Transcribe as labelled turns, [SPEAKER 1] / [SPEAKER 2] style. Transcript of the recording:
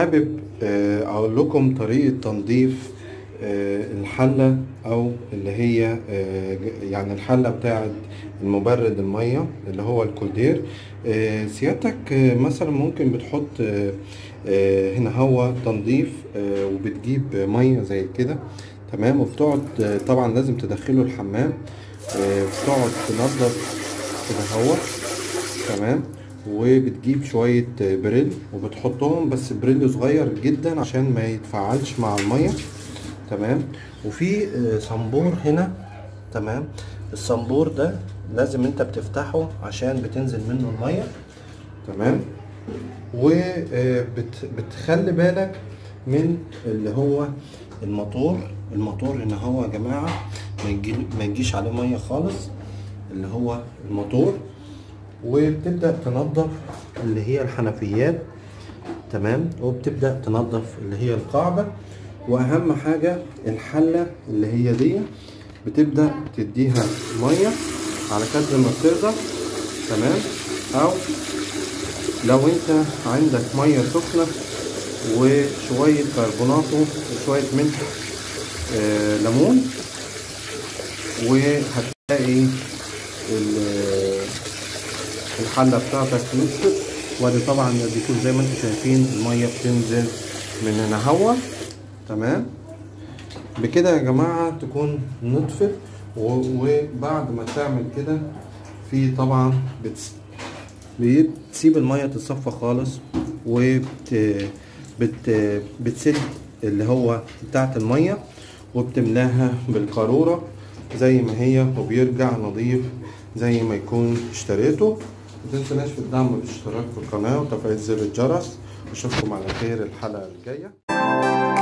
[SPEAKER 1] حابب اقول لكم طريقة تنظيف الحلة او اللي هي يعني الحلة بتاعة المبرد المية اللي هو الكولدير. سيادتك مثلا ممكن بتحط هنا هو تنظيف وبتجيب مية زي كده، تمام، وبتقعد طبعا لازم تدخله الحمام، بتقعد تنظف كده هو، تمام، وبتجيب شوية بريل وبتحطهم، بس بريل صغير جدا عشان ما يتفاعلش مع المية، تمام. وفي صنبور هنا، تمام. الصنبور ده لازم انت بتفتحه عشان بتنزل منه المية، تمام. وبتخلي بالك من اللي هو الموتور هنا هو يا جماعة ما يجيش عليه مية خالص، اللي هو الموتور. وبتبدأ تنظف اللي هي الحنفيات، تمام، وبتبدأ تنظف اللي هي القاعدة. واهم حاجة الحلة اللي هي دي بتبدأ تديها مية على قد ما بتقدر، تمام. او لو انت عندك مية سخنة وشوية كربوناتو وشوية ملح ليمون، وهتلاقي الحلة بتاعتك نشفت. وادي طبعا بيكون زي ما انتم شايفين المية بتنزل من هنا هوا، تمام. بكده يا جماعة تكون نطفت. وبعد ما تعمل كده في طبعا بتسيب المية تتصفى خالص، بتسد اللي هو بتاعت المية وبتملاها بالقارورة زي ما هي، وبيرجع نظيف زي ما يكون اشتريته. متنسوناش في الدعم والاشتراك في القناة وتفعيل زر الجرس. اشوفكم على خير الحلقة الجاية.